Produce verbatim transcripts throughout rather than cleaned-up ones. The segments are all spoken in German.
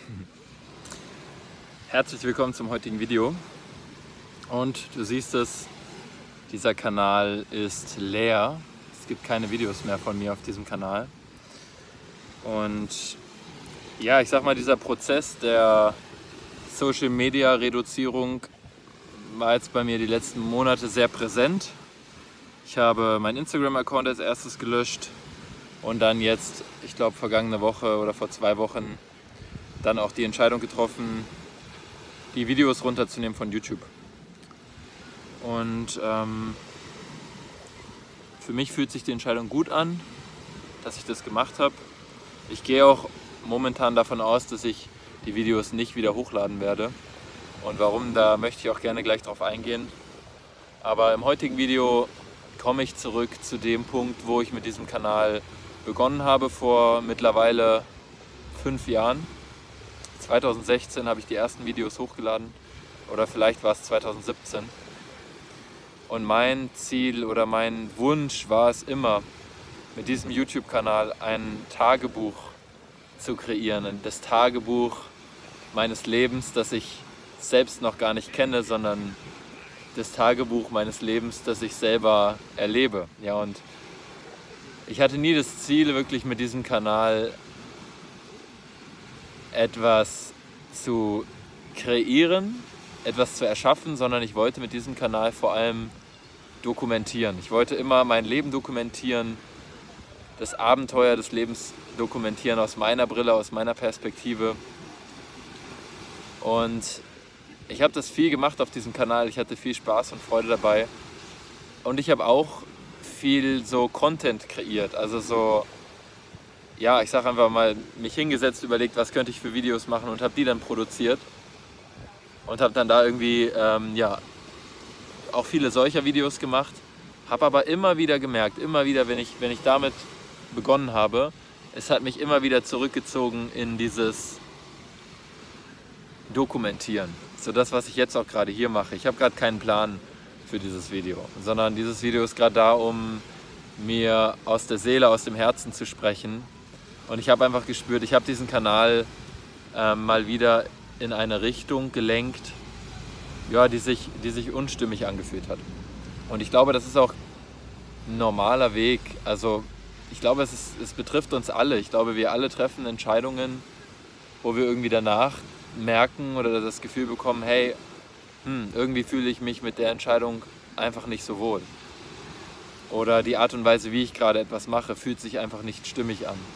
Herzlich willkommen zum heutigen Video. Und du siehst es, dieser Kanal ist leer. Es gibt keine Videos mehr von mir auf diesem Kanal. Und ja, ich sag mal, dieser Prozess der Social Media Reduzierung war jetzt bei mir die letzten Monate sehr präsent. Ich habe meinen Instagram-Account als erstes gelöscht und dann jetzt, ich glaube vergangene Woche oder vor zwei Wochen, dann auch die Entscheidung getroffen, die Videos runterzunehmen von YouTube. Und ähm, für mich fühlt sich die Entscheidung gut an, dass ich das gemacht habe. Ich gehe auch momentan davon aus, dass ich die Videos nicht wieder hochladen werde. Und warum, da möchte ich auch gerne gleich drauf eingehen. Aber im heutigen Video komme ich zurück zu dem Punkt, wo ich mit diesem Kanal begonnen habe, vor mittlerweile fünf Jahren. zweitausendsechzehn habe ich die ersten Videos hochgeladen, oder vielleicht war es zweitausendsiebzehn. Und mein Ziel oder mein Wunsch war es immer, mit diesem YouTube-Kanal ein Tagebuch zu kreieren. Das Tagebuch meines Lebens, das ich selbst noch gar nicht kenne, sondern das Tagebuch meines Lebens, das ich selber erlebe. Ja, und ich hatte nie das Ziel, wirklich mit diesem Kanal etwas zu kreieren, etwas zu erschaffen, sondern ich wollte mit diesem Kanal vor allem dokumentieren. Ich wollte immer mein Leben dokumentieren, das Abenteuer des Lebens dokumentieren aus meiner Brille, aus meiner Perspektive. Und ich habe das viel gemacht auf diesem Kanal, ich hatte viel Spaß und Freude dabei. Und ich habe auch viel so Content kreiert, also so, ja, ich sage einfach mal, mich hingesetzt, überlegt, was könnte ich für Videos machen und habe die dann produziert. Und habe dann da irgendwie, ähm, ja, auch viele solcher Videos gemacht. Habe aber immer wieder gemerkt, immer wieder, wenn ich, wenn ich damit begonnen habe, es hat mich immer wieder zurückgezogen in dieses Dokumentieren. So das, was ich jetzt auch gerade hier mache. Ich habe gerade keinen Plan für dieses Video, sondern dieses Video ist gerade da, um mir aus der Seele, aus dem Herzen zu sprechen. Und ich habe einfach gespürt, ich habe diesen Kanal äh, mal wieder in eine Richtung gelenkt, ja, die sich, die sich unstimmig angefühlt hat. Und ich glaube, das ist auch ein normaler Weg. Also ich glaube, es, ist, es betrifft uns alle. Ich glaube, wir alle treffen Entscheidungen, wo wir irgendwie danach merken oder das Gefühl bekommen, hey, hm, irgendwie fühle ich mich mit der Entscheidung einfach nicht so wohl. Oder die Art und Weise, wie ich gerade etwas mache, fühlt sich einfach nicht stimmig an.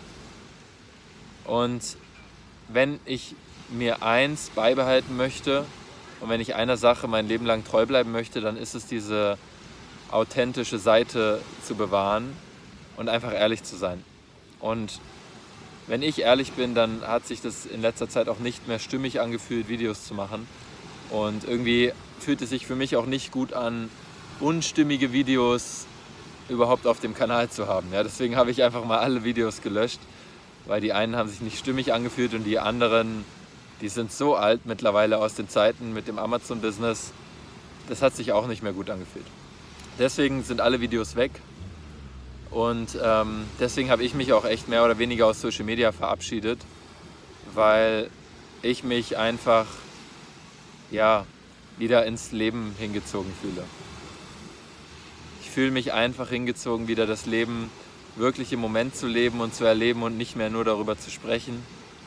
Und wenn ich mir eins beibehalten möchte und wenn ich einer Sache mein Leben lang treu bleiben möchte, dann ist es diese authentische Seite zu bewahren und einfach ehrlich zu sein. Und wenn ich ehrlich bin, dann hat sich das in letzter Zeit auch nicht mehr stimmig angefühlt, Videos zu machen. Und irgendwie fühlt es sich für mich auch nicht gut an, unstimmige Videos überhaupt auf dem Kanal zu haben. Ja, deswegen habe ich einfach mal alle Videos gelöscht, weil die einen haben sich nicht stimmig angefühlt und die anderen, die sind so alt mittlerweile aus den Zeiten mit dem Amazon-Business, das hat sich auch nicht mehr gut angefühlt. Deswegen sind alle Videos weg. Und ähm, deswegen habe ich mich auch echt mehr oder weniger aus Social Media verabschiedet, weil ich mich einfach ja, wieder ins Leben hingezogen fühle. Ich fühle mich einfach hingezogen, wieder das Leben wirklich im Moment zu leben und zu erleben und nicht mehr nur darüber zu sprechen.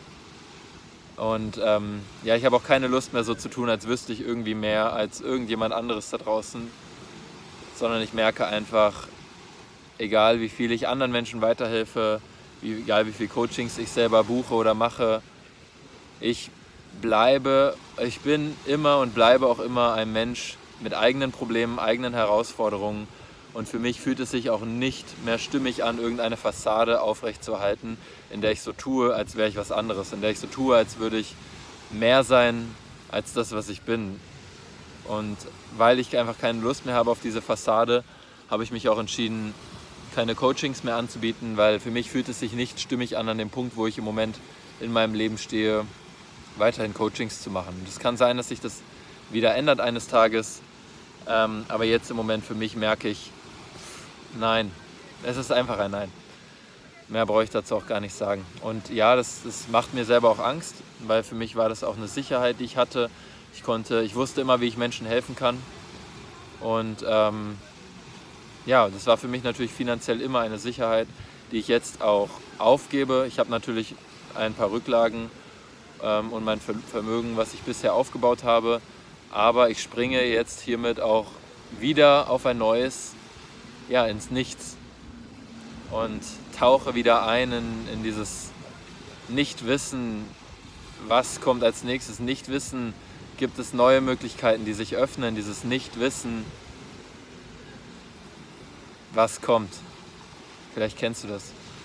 Und ähm, ja, ich habe auch keine Lust mehr so zu tun, als wüsste ich irgendwie mehr als irgendjemand anderes da draußen, sondern ich merke einfach, egal wie viel ich anderen Menschen weiterhelfe, wie, egal wie viel Coachings ich selber buche oder mache, ich bleibe, ich bin immer und bleibe auch immer ein Mensch mit eigenen Problemen, eigenen Herausforderungen. Und für mich fühlt es sich auch nicht mehr stimmig an, irgendeine Fassade aufrechtzuerhalten, in der ich so tue, als wäre ich was anderes, in der ich so tue, als würde ich mehr sein als das, was ich bin. Und weil ich einfach keine Lust mehr habe auf diese Fassade, habe ich mich auch entschieden, keine Coachings mehr anzubieten, weil für mich fühlt es sich nicht stimmig an, an dem Punkt, wo ich im Moment in meinem Leben stehe, weiterhin Coachings zu machen. Es kann sein, dass sich das wieder ändert eines Tages, ähm, aber jetzt im Moment für mich merke ich, nein, es ist einfach ein Nein. Mehr brauche ich dazu auch gar nicht sagen. Und ja, das, das macht mir selber auch Angst, weil für mich war das auch eine Sicherheit, die ich hatte. Ich konnte, ich wusste immer, wie ich Menschen helfen kann. Und ähm, ja, das war für mich natürlich finanziell immer eine Sicherheit, die ich jetzt auch aufgebe. Ich habe natürlich ein paar Rücklagen ähm, und mein Vermögen, was ich bisher aufgebaut habe. Aber ich springe jetzt hiermit auch wieder auf ein neues, ja, ins Nichts. Und tauche wieder ein in, in dieses Nichtwissen, was kommt als nächstes. Nichtwissen, gibt es neue Möglichkeiten, die sich öffnen. Dieses Nichtwissen, was kommt. Vielleicht kennst du das.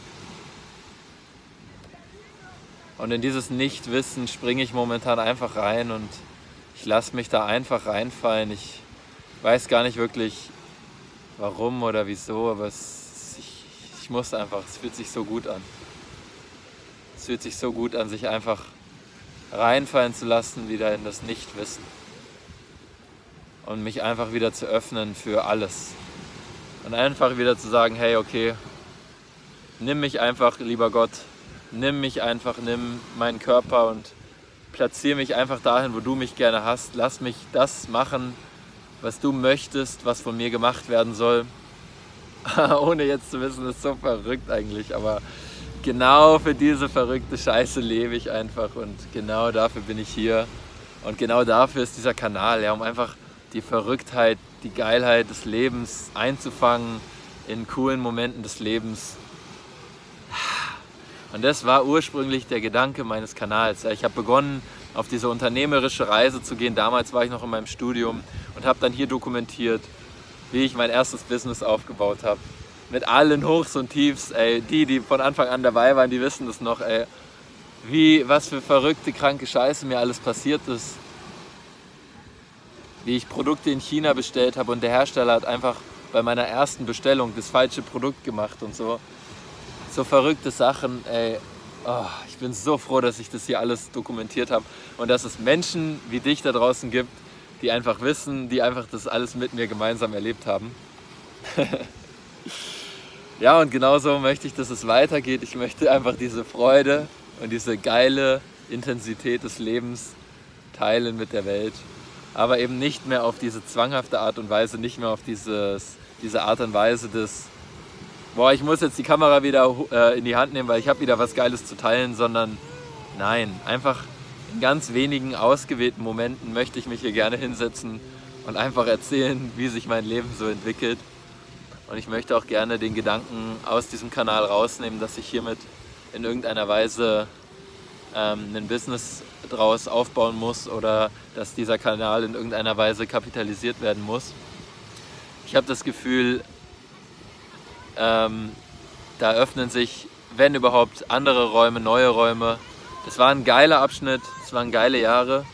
Und in dieses Nichtwissen springe ich momentan einfach rein und ich lasse mich da einfach reinfallen. Ich weiß gar nicht wirklich, warum oder wieso, aber es, ich, ich muss einfach, es fühlt sich so gut an. Es fühlt sich so gut an, sich einfach reinfallen zu lassen, wieder in das Nichtwissen. Und mich einfach wieder zu öffnen für alles. Und einfach wieder zu sagen, hey, okay, nimm mich einfach, lieber Gott, nimm mich einfach, nimm meinen Körper und platziere mich einfach dahin, wo du mich gerne hast. Lass mich das machen, was du möchtest, was von mir gemacht werden soll. Ohne jetzt zu wissen, das ist so verrückt eigentlich, aber genau für diese verrückte Scheiße lebe ich einfach und genau dafür bin ich hier. Und genau dafür ist dieser Kanal, ja, um einfach die Verrücktheit, die Geilheit des Lebens einzufangen in coolen Momenten des Lebens. Und das war ursprünglich der Gedanke meines Kanals. Ich habe begonnen, auf diese unternehmerische Reise zu gehen. Damals war ich noch in meinem Studium und habe dann hier dokumentiert, wie ich mein erstes Business aufgebaut habe. Mit allen Hochs und Tiefs. Ey. Die, die von Anfang an dabei waren, die wissen das noch. Ey. Wie, was für verrückte, kranke Scheiße mir alles passiert ist. Wie ich Produkte in China bestellt habe und der Hersteller hat einfach bei meiner ersten Bestellung das falsche Produkt gemacht und so. So verrückte Sachen, ey. Oh, ich bin so froh, dass ich das hier alles dokumentiert habe und dass es Menschen wie dich da draußen gibt, die einfach wissen, die einfach das alles mit mir gemeinsam erlebt haben. Ja, und genauso möchte ich, dass es weitergeht. Ich möchte einfach diese Freude und diese geile Intensität des Lebens teilen mit der Welt. Aber eben nicht mehr auf diese zwanghafte Art und Weise, nicht mehr auf dieses, diese Art und Weise des boah, ich muss jetzt die Kamera wieder äh, in die Hand nehmen, weil ich habe wieder was Geiles zu teilen, sondern nein, einfach in ganz wenigen ausgewählten Momenten möchte ich mich hier gerne hinsetzen und einfach erzählen, wie sich mein Leben so entwickelt. Und ich möchte auch gerne den Gedanken aus diesem Kanal rausnehmen, dass ich hiermit in irgendeiner Weise ähm, ein Business draus aufbauen muss oder dass dieser Kanal in irgendeiner Weise kapitalisiert werden muss. Ich habe das Gefühl, Ähm, da öffnen sich, wenn überhaupt, andere Räume, neue Räume. Es war ein geiler Abschnitt, es waren geile Jahre.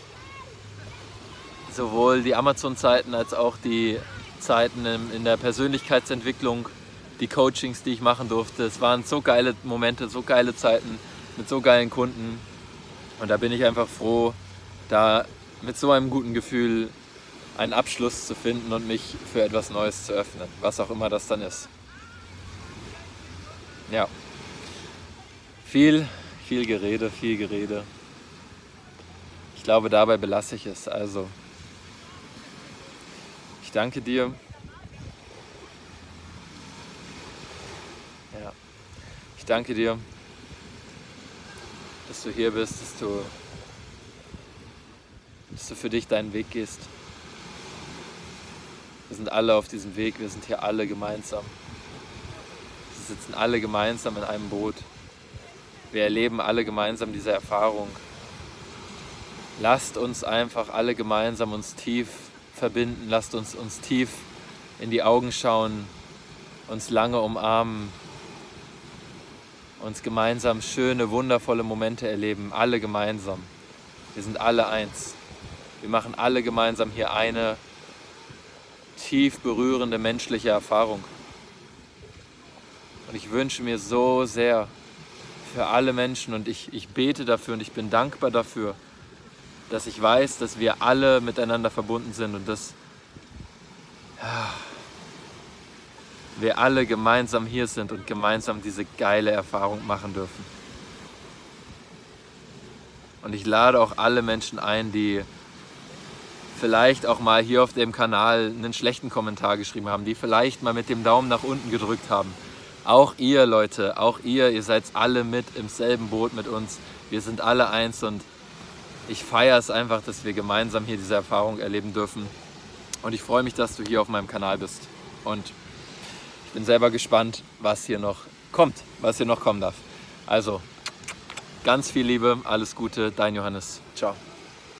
Sowohl die Amazon-Zeiten als auch die Zeiten in, in der Persönlichkeitsentwicklung, die Coachings, die ich machen durfte. Es waren so geile Momente, so geile Zeiten mit so geilen Kunden. Und da bin ich einfach froh, da mit so einem guten Gefühl einen Abschluss zu finden und mich für etwas Neues zu öffnen, was auch immer das dann ist. Ja, viel, viel Gerede, viel Gerede. Ich glaube, dabei belasse ich es. Also, ich danke dir. Ja, ich danke dir, dass du hier bist, dass du, dass du für dich deinen Weg gehst. Wir sind alle auf diesem Weg, wir sind hier alle gemeinsam. Wir sitzen alle gemeinsam in einem Boot. Wir erleben alle gemeinsam diese Erfahrung. Lasst uns einfach alle gemeinsam uns tief verbinden. Lasst uns uns tief in die Augen schauen, uns lange umarmen, uns gemeinsam schöne, wundervolle Momente erleben. Alle gemeinsam. Wir sind alle eins. Wir machen alle gemeinsam hier eine tief berührende menschliche Erfahrung. Und ich wünsche mir so sehr für alle Menschen und ich, ich bete dafür und ich bin dankbar dafür, dass ich weiß, dass wir alle miteinander verbunden sind und dass ja, wir alle gemeinsam hier sind und gemeinsam diese geile Erfahrung machen dürfen. Und ich lade auch alle Menschen ein, die vielleicht auch mal hier auf dem Kanal einen schlechten Kommentar geschrieben haben, die vielleicht mal mit dem Daumen nach unten gedrückt haben. Auch ihr, Leute, auch ihr, ihr seid alle mit im selben Boot mit uns. Wir sind alle eins und ich feiere es einfach, dass wir gemeinsam hier diese Erfahrung erleben dürfen. Und ich freue mich, dass du hier auf meinem Kanal bist. Und ich bin selber gespannt, was hier noch kommt, was hier noch kommen darf. Also, ganz viel Liebe, alles Gute, dein Johannes. Ciao.